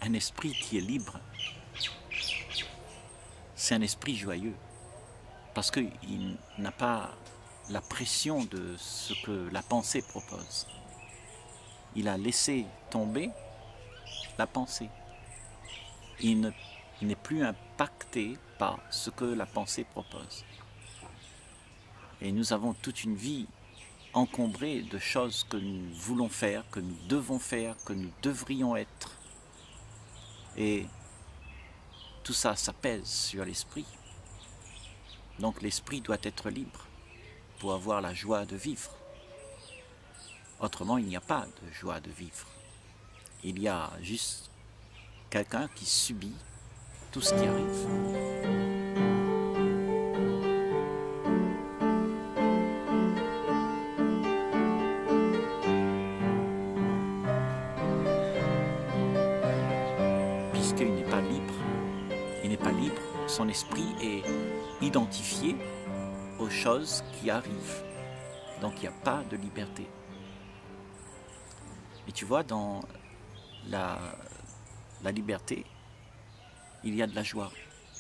un esprit qui est libre, c'est un esprit joyeux, parce qu'il n'a pas la pression de ce que la pensée propose. Il a laissé tomber la pensée. Il n'est plus impacté par ce que la pensée propose. Et nous avons toute une vie encombrée de choses que nous voulons faire, que nous devons faire, que nous devrions être. Et tout ça, ça pèse sur l'esprit. Donc l'esprit doit être libre pour avoir la joie de vivre. Autrement, il n'y a pas de joie de vivre. Il y a juste quelqu'un qui subit tout ce qui arrive. Puisqu'il n'est pas libre, son esprit est identifié aux choses qui arrivent. Donc il n'y a pas de liberté. Et tu vois, dans la liberté, il y a de la joie.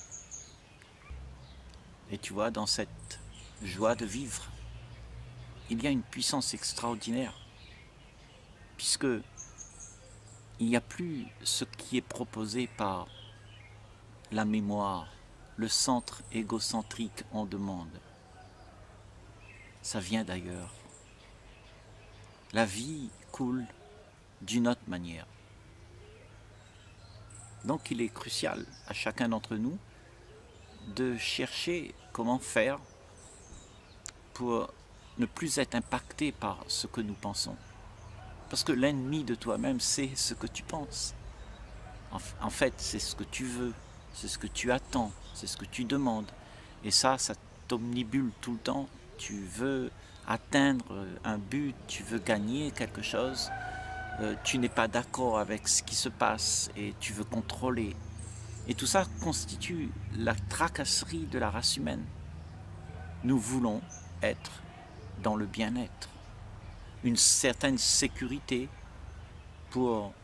Et tu vois, dans cette joie de vivre, il y a une puissance extraordinaire. Puisque il n'y a plus ce qui est proposé par la mémoire, le centre égocentrique en demande. Ça vient d'ailleurs. La vie coule d'une autre manière. Donc il est crucial à chacun d'entre nous de chercher comment faire pour ne plus être impacté par ce que nous pensons. Parce que l'ennemi de toi-même, c'est ce que tu penses. En fait, c'est ce que tu veux, c'est ce que tu attends, c'est ce que tu demandes. Et ça t'omnibule tout le temps. Tu veux atteindre un but, tu veux gagner quelque chose. Tu n'es pas d'accord avec ce qui se passe et tu veux contrôler. Et tout ça constitue la tracasserie de la race humaine. Nous voulons être dans le bien-être, une certaine sécurité pour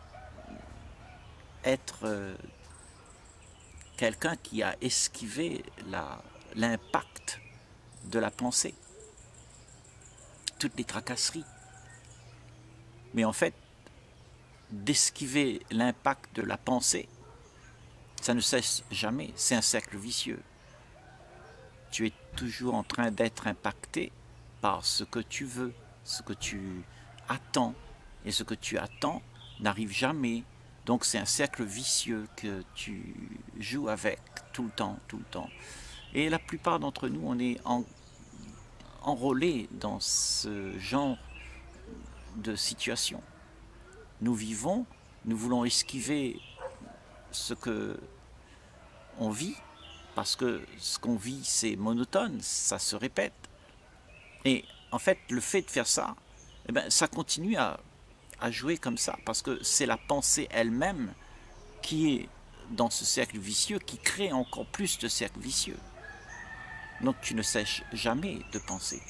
être quelqu'un qui a esquivé l'impact de la pensée, toutes les tracasseries. Mais en fait, d'esquiver l'impact de la pensée, ça ne cesse jamais, c'est un cercle vicieux. Tu es toujours en train d'être impacté par ce que tu veux, ce que tu attends. Et ce que tu attends n'arrive jamais. Donc c'est un cercle vicieux que tu joues avec tout le temps, tout le temps. Et la plupart d'entre nous, on est enrôlés dans ce genre de situation. Nous vivons, nous voulons esquiver ce que on vit, parce que ce qu'on vit, c'est monotone, ça se répète. Et en fait, le fait de faire ça, eh ben, ça continue à jouer comme ça, parce que c'est la pensée elle-même qui est dans ce cercle vicieux, qui crée encore plus de cercles vicieux. Donc tu ne cesses jamais de penser.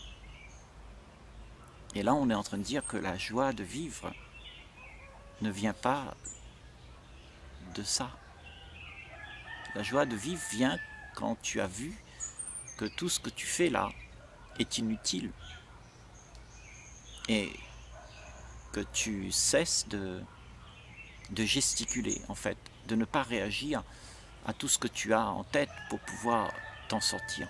Et là, on est en train de dire que la joie de vivre ne vient pas de ça. La joie de vivre vient quand tu as vu que tout ce que tu fais là est inutile et que tu cesses de gesticuler, en fait, de ne pas réagir à tout ce que tu as en tête pour pouvoir t'en sortir.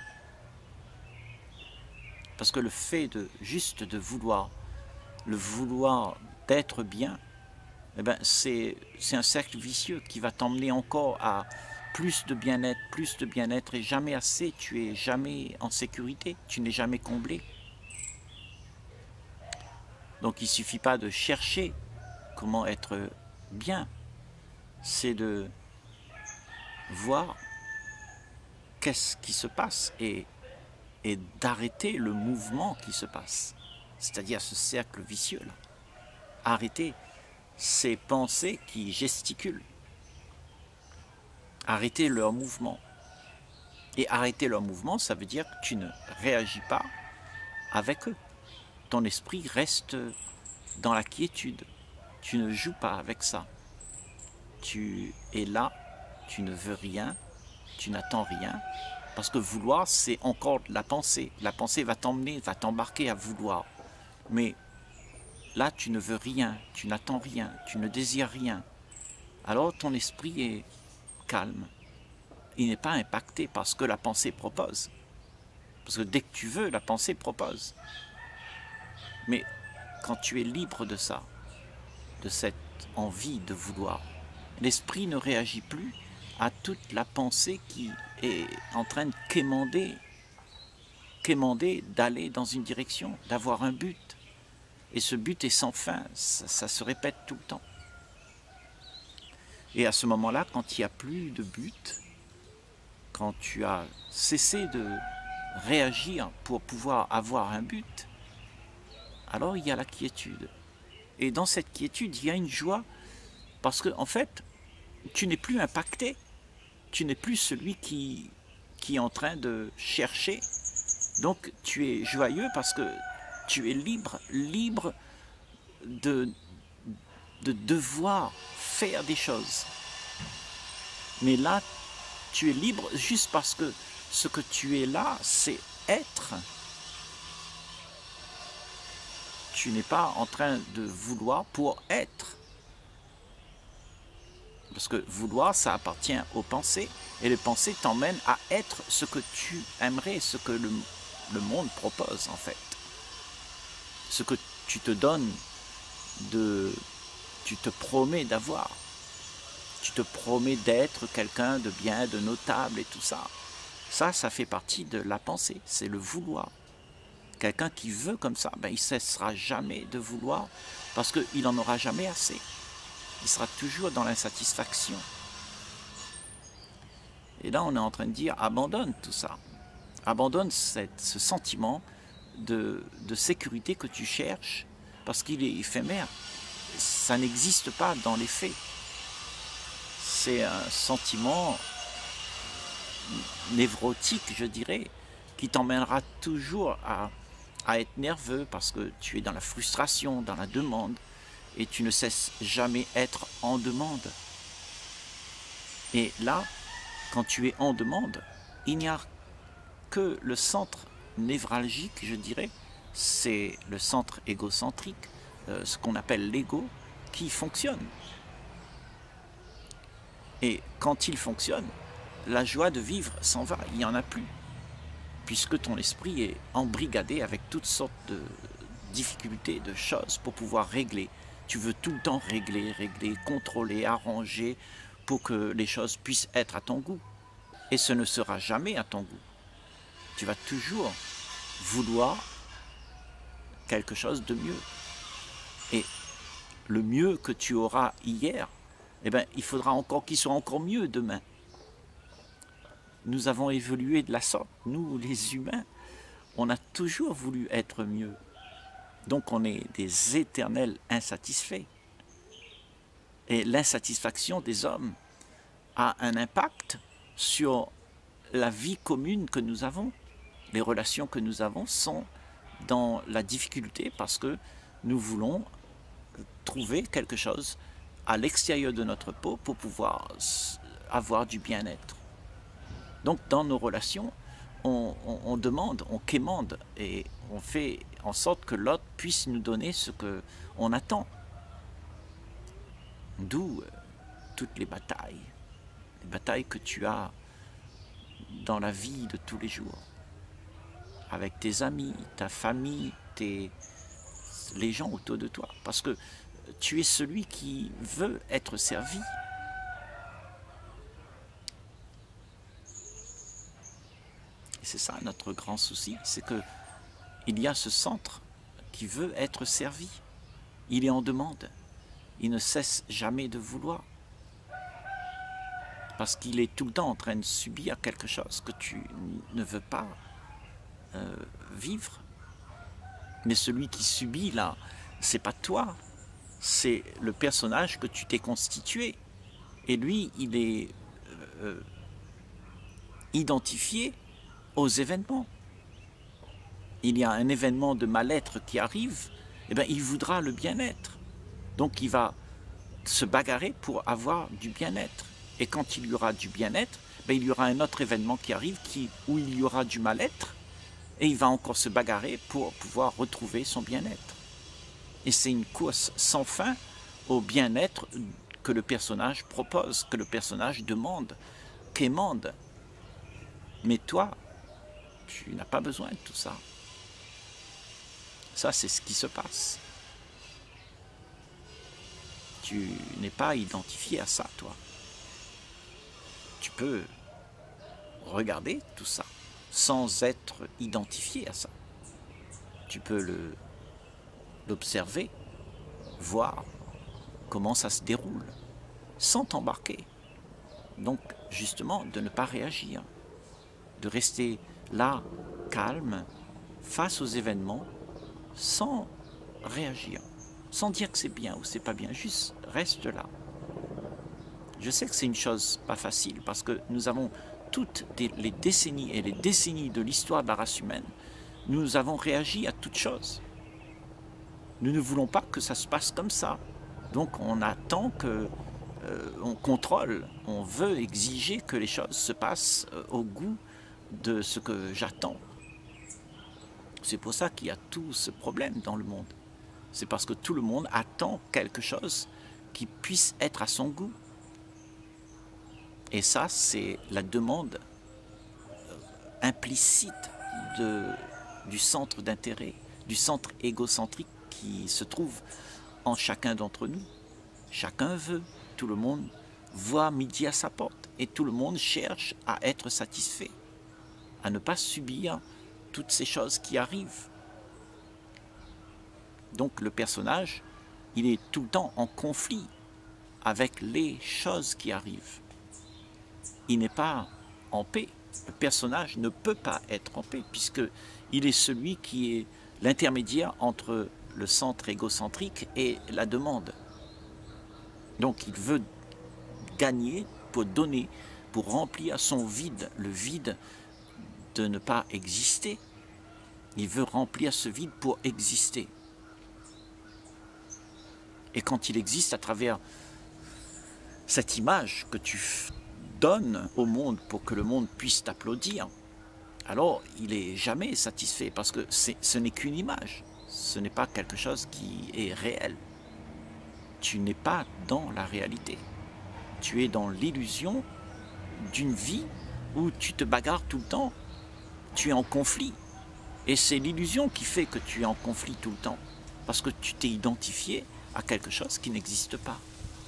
Parce que le fait juste de vouloir, le vouloir d'être bien, eh ben c'est un cercle vicieux qui va t'emmener encore à plus de bien-être et jamais assez, tu es jamais en sécurité, tu n'es jamais comblé. Donc il ne suffit pas de chercher comment être bien, c'est de voir qu'est-ce qui se passe et d'arrêter le mouvement qui se passe, c'est-à-dire ce cercle vicieux-là. Arrêter ces pensées qui gesticulent. Arrêter leur mouvement. Et arrêter leur mouvement, ça veut dire que tu ne réagis pas avec eux. Ton esprit reste dans la quiétude. Tu ne joues pas avec ça. tu es là, tu ne veux rien, tu n'attends rien, parce que vouloir, c'est encore la pensée. La pensée va t'emmener, va t'embarquer à vouloir. Mais là, tu ne veux rien, tu n'attends rien, tu ne désires rien. Alors ton esprit est calme. Il n'est pas impacté par ce que la pensée propose. Parce que dès que tu veux, la pensée propose. Mais quand tu es libre de ça, de cette envie de vouloir, l'esprit ne réagit plus à toute la pensée qui est en train de quémander d'aller dans une direction, d'avoir un but. Et ce but est sans fin, ça se répète tout le temps. Et à ce moment-là, quand il n'y a plus de but, quand tu as cessé de réagir pour pouvoir avoir un but, alors il y a la quiétude. Et dans cette quiétude, il y a une joie, parce que en fait, tu n'es plus impacté, tu n'es plus celui qui est en train de chercher. Donc tu es joyeux parce que tu es libre de devoir faire des choses. Mais là, tu es libre juste parce que ce que tu es là, c'est être. Tu n'es pas en train de vouloir pour être. Parce que vouloir, ça appartient aux pensées. Et les pensées t'emmènent à être ce que tu aimerais, ce que le monde propose en fait. Ce que tu te donnes, tu te promets d'avoir. Tu te promets d'être quelqu'un de bien, de notable et tout ça. Ça fait partie de la pensée, c'est le vouloir. Quelqu'un qui veut comme ça, ben, il ne cessera jamais de vouloir parce qu'il n'en aura jamais assez. Il sera toujours dans l'insatisfaction. Et là, on est en train de dire, abandonne tout ça. Abandonne ce sentiment de sécurité que tu cherches parce qu'il est éphémère. Ça n'existe pas dans les faits. C'est un sentiment névrotique, je dirais, qui t'emmènera toujours à être nerveux parce que tu es dans la frustration, dans la demande, et tu ne cesses jamais être en demande. Et là, quand tu es en demande, il n'y a que le centre névralgique, je dirais, c'est le centre égocentrique, ce qu'on appelle l'ego, qui fonctionne. Et quand il fonctionne, la joie de vivre s'en va, il n'y en a plus. Puisque ton esprit est embrigadé avec toutes sortes de difficultés, de choses pour pouvoir régler. Tu veux tout le temps régler, contrôler, arranger pour que les choses puissent être à ton goût. Et ce ne sera jamais à ton goût. Tu vas toujours vouloir quelque chose de mieux. Et le mieux que tu auras hier, eh bien, il faudra encore qu'il soit encore mieux demain. Nous avons évolué de la sorte, nous les humains, on a toujours voulu être mieux. Donc on est des éternels insatisfaits. Et l'insatisfaction des hommes a un impact sur la vie commune que nous avons. Les relations que nous avons sont dans la difficulté parce que nous voulons trouver quelque chose à l'extérieur de notre peau pour pouvoir avoir du bien-être. Donc dans nos relations, on demande, on quémande et on fait en sorte que l'autre puisse nous donner ce qu'on attend. D'où toutes les batailles que tu as dans la vie de tous les jours, avec tes amis, ta famille, les gens autour de toi, parce que tu es celui qui veut être servi. Et c'est ça notre grand souci, c'est que il y a ce centre qui veut être servi. Il est en demande. Il ne cesse jamais de vouloir. Parce qu'il est tout le temps en train de subir quelque chose que tu ne veux pas vivre. Mais celui qui subit là, c'est pas toi. C'est le personnage que tu t'es constitué. Et lui, il est identifié aux événements. Il y a un événement de mal-être qui arrive, eh bien, il voudra le bien-être. Donc il va se bagarrer pour avoir du bien-être. Et quand il y aura du bien-être, ben, il y aura un autre événement qui arrive où il y aura du mal-être, et il va encore se bagarrer pour pouvoir retrouver son bien-être. Et c'est une course sans fin au bien-être que le personnage propose, que le personnage demande, quémande. Mais toi, tu n'as pas besoin de tout ça. Ça, c'est ce qui se passe. Tu n'es pas identifié à ça, toi. Tu peux regarder tout ça sans être identifié à ça. Tu peux l'observer, voir comment ça se déroule, sans t'embarquer. Donc, justement, de ne pas réagir, de rester là, calme, face aux événements, sans réagir, sans dire que c'est bien ou c'est pas bien, juste reste là. Je sais que c'est une chose pas facile, parce que nous avons toutes les décennies et les décennies de l'histoire de la race humaine, nous avons réagi à toutes choses. Nous ne voulons pas que ça se passe comme ça. Donc on attend que on contrôle, on veut exiger que les choses se passent au goût de ce que j'attends. C'est pour ça qu'il y a tout ce problème dans le monde. C'est parce que tout le monde attend quelque chose qui puisse être à son goût. Et ça, c'est la demande implicite du centre d'intérêt, du centre égocentrique qui se trouve en chacun d'entre nous. Chacun veut, tout le monde voit midi à sa porte et tout le monde cherche à être satisfait, à ne pas subir toutes ces choses qui arrivent. Donc le personnage, il est tout le temps en conflit avec les choses qui arrivent. Il n'est pas en paix. Le personnage ne peut pas être en paix puisqu'il est celui qui est l'intermédiaire entre le centre égocentrique et la demande. Donc il veut gagner pour donner, pour remplir son vide, le vide de ne pas exister. Il veut remplir ce vide pour exister. Et quand il existe à travers cette image que tu donnes au monde pour que le monde puisse t'applaudir, alors il n'est jamais satisfait parce que ce n'est qu'une image, ce n'est pas quelque chose qui est réel. Tu n'es pas dans la réalité. Tu es dans l'illusion d'une vie où tu te bagarres tout le temps, tu es en conflit. Et c'est l'illusion qui fait que tu es en conflit tout le temps, parce que tu t'es identifié à quelque chose qui n'existe pas.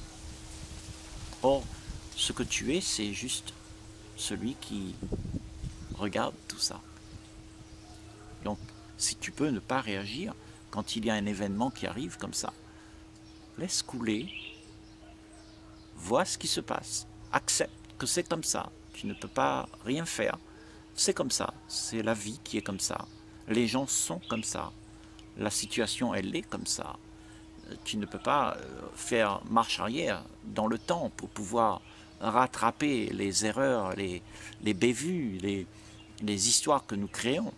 Or, ce que tu es, c'est juste celui qui regarde tout ça. Donc, si tu peux ne pas réagir quand il y a un événement qui arrive comme ça, laisse couler, vois ce qui se passe, accepte que c'est comme ça, tu ne peux pas rien faire, c'est comme ça, c'est la vie qui est comme ça, les gens sont comme ça, la situation elle est comme ça, tu ne peux pas faire marche arrière dans le temps pour pouvoir rattraper les erreurs, les bévues, les histoires que nous créons.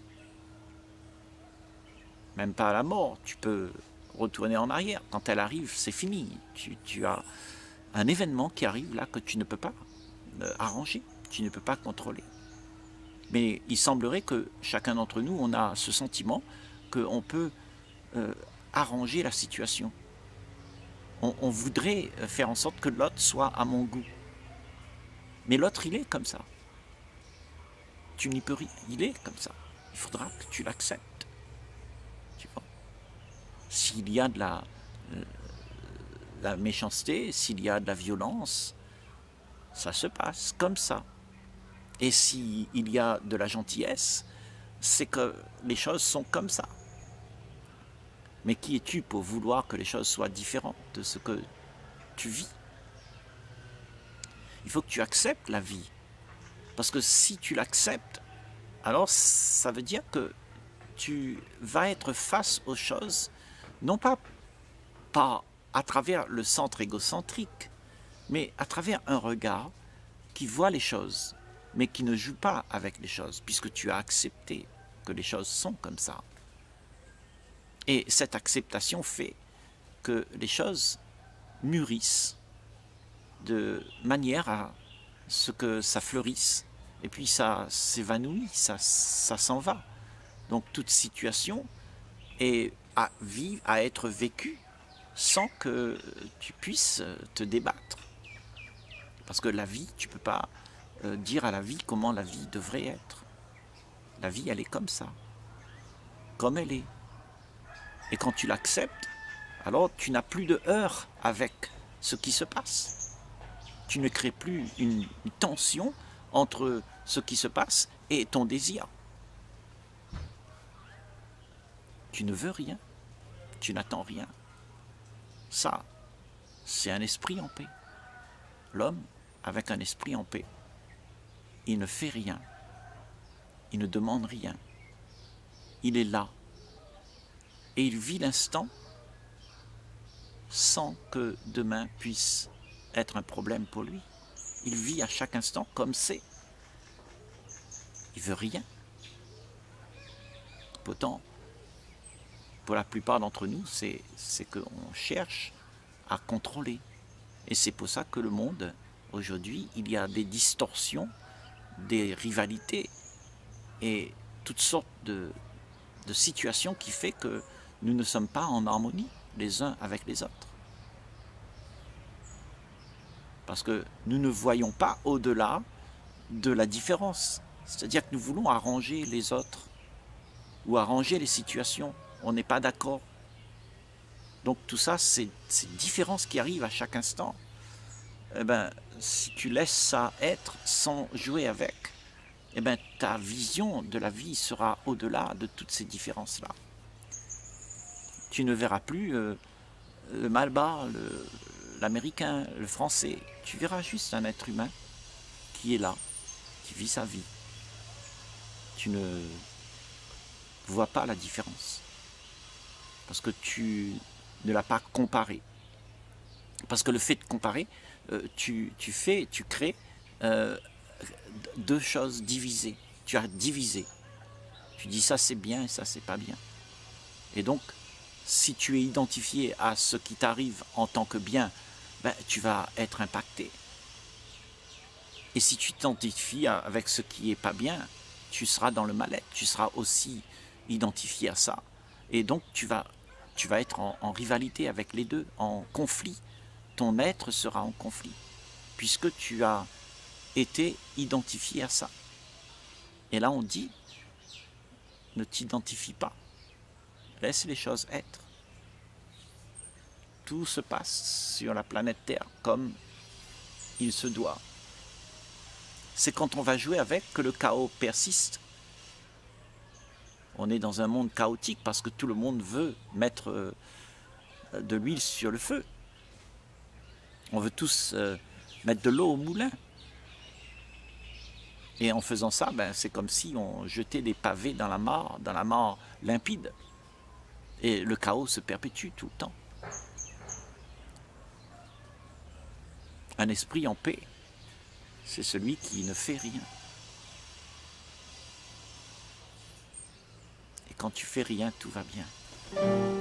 Même pas à la mort, tu peux retourner en arrière. Quand elle arrive, c'est fini. Tu as un événement qui arrive là que tu ne peux pas arranger, tu ne peux pas contrôler. Mais il semblerait que chacun d'entre nous, on a ce sentiment qu'on peut arranger la situation. On voudrait faire en sorte que l'autre soit à mon goût. Mais l'autre, il est comme ça. Tu n'y peux rien, il est comme ça. Il faudra que tu l'acceptes. Tu vois. S'il y a de la méchanceté, s'il y a de la violence, ça se passe comme ça. Et s'il y a de la gentillesse, c'est que les choses sont comme ça. Mais qui es-tu pour vouloir que les choses soient différentes de ce que tu vis? Il faut que tu acceptes la vie. Parce que si tu l'acceptes, alors ça veut dire que tu vas être face aux choses, non pas à travers le centre égocentrique, mais à travers un regard qui voit les choses, mais qui ne joue pas avec les choses, puisque tu as accepté que les choses sont comme ça. Et cette acceptation fait que les choses mûrisse de manière à ce que ça fleurisse, et puis ça s'évanouit, ça s'en va. Donc toute situation est à être vécue sans que tu puisses te débattre. Parce que la vie, tu ne peux pas dire à la vie comment la vie devrait être. La vie, elle est comme ça, comme elle est. Et quand tu l'acceptes, alors tu n'as plus de heurts avec ce qui se passe. Tu ne crées plus une tension entre ce qui se passe et ton désir. Tu ne veux rien, tu n'attends rien. Ça, c'est un esprit en paix. L'homme, avec un esprit en paix, il ne fait rien, il ne demande rien. Il est là et il vit l'instant sans que demain puisse être un problème pour lui. Il vit à chaque instant comme c'est. Il veut rien. Pourtant, pour la plupart d'entre nous, c'est qu'on cherche à contrôler. Et c'est pour ça que le monde, aujourd'hui, il y a des distorsions, des rivalités et toutes sortes de situations qui font que nous ne sommes pas en harmonie les uns avec les autres. Parce que nous ne voyons pas au-delà de la différence. C'est-à-dire que nous voulons arranger les autres ou arranger les situations. On n'est pas d'accord. Donc tout ça, c'est ces différences qui arrivent à chaque instant. Eh ben, si tu laisses ça être sans jouer avec, eh ben, ta vision de la vie sera au-delà de toutes ces différences-là. Tu ne verras plus le Malbar, l'Américain, le Français. Tu verras juste un être humain qui est là, qui vit sa vie. Tu ne vois pas la différence. Parce que tu ne l'as pas comparé. Parce que le fait de comparer, tu crées deux choses divisées. Tu as divisé. Tu dis ça c'est bien et ça c'est pas bien. Et donc, si tu es identifié à ce qui t'arrive en tant que bien, ben, tu vas être impacté. Et si tu t'identifies avec ce qui est pas bien, tu seras dans le mal-être. Tu seras aussi identifié à ça. Et donc, tu vas être en rivalité avec les deux, en conflit. Ton être sera en conflit, puisque tu as été identifié à ça. Et là, on dit, ne t'identifie pas. Laisse les choses être. Tout se passe sur la planète Terre comme il se doit. C'est quand on va jouer avec que le chaos persiste. On est dans un monde chaotique parce que tout le monde veut mettre de l'huile sur le feu. On veut tous mettre de l'eau au moulin. Et en faisant ça, ben, c'est comme si on jetait des pavés dans la mare limpide. Et le chaos se perpétue tout le temps. Un esprit en paix, c'est celui qui ne fait rien. Et quand tu fais rien, tout va bien.